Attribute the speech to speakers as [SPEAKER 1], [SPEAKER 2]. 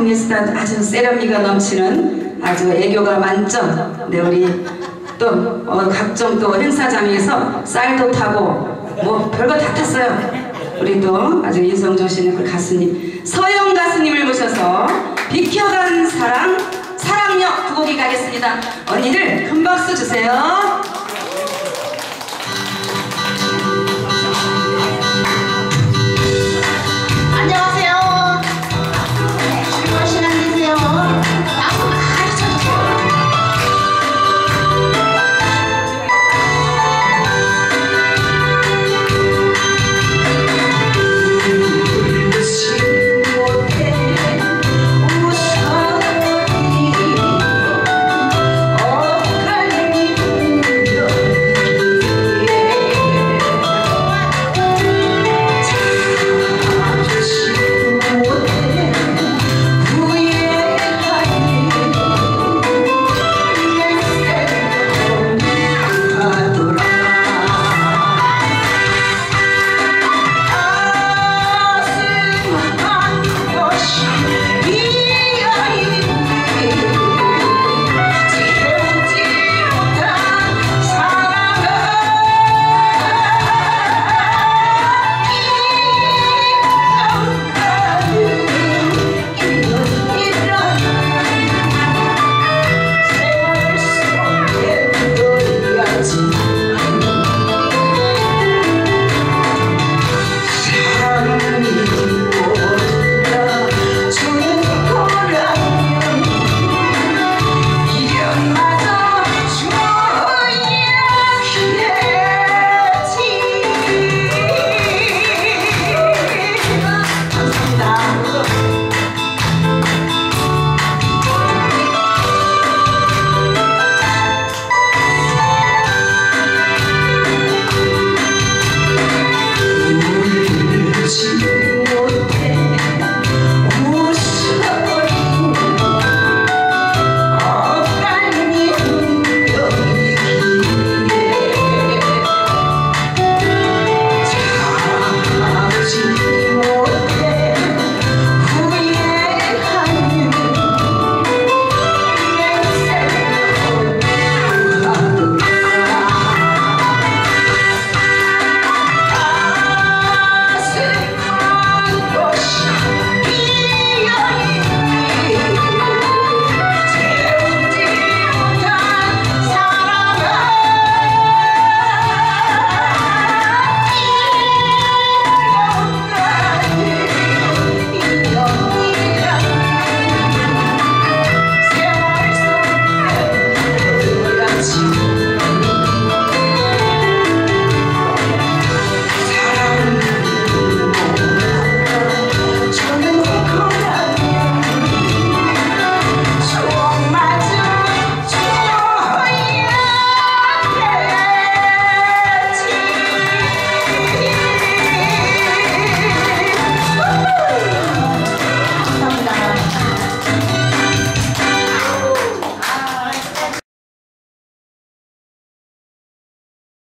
[SPEAKER 1] 통해서 아주 세련미가 넘치는 아주 애교가 만점. 네, 우리 또 각종 또 행사장에서 쌀도 타고 뭐 별거 다 탔어요. 우리 또 아주 인성 좋으신 그 가수님 서영 가수님을 모셔서 비켜간 사랑 사랑역 두 곡이 가겠습니다. 언니들 큰 박수 주세요.